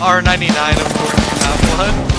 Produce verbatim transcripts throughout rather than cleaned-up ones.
R ninety-nine, of course you have one.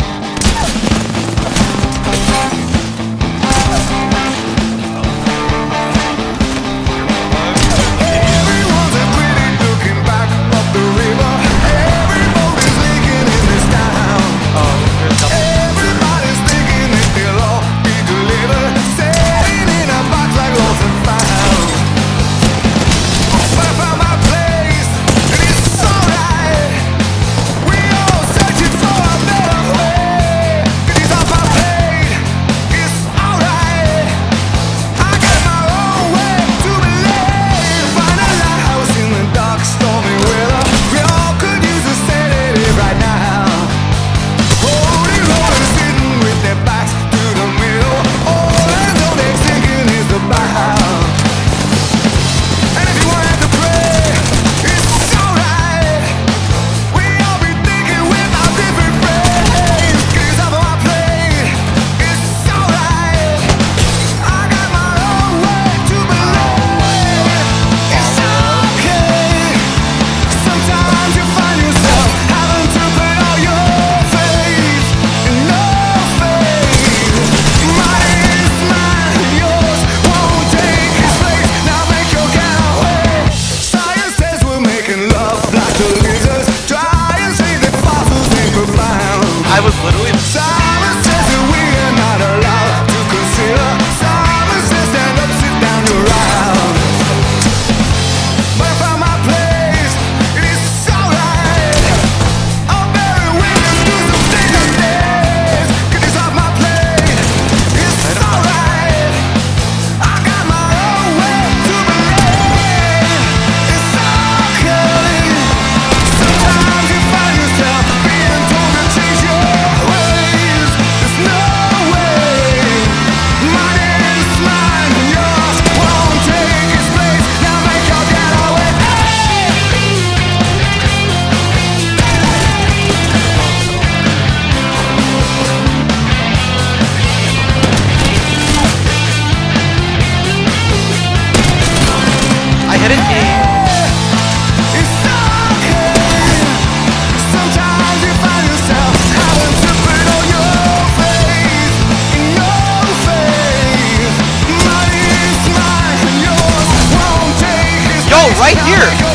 I was literally Simon says that we are not allowed to consider. Simon says stand up, sit down, you're out. But I found my place, it is alright. I'm very willing to do some things I did. Get this off my plate, it's alright. I got my own way to believe. It's okay. Sometimes you find yourself being told to change your I hit an E. Yo, right here!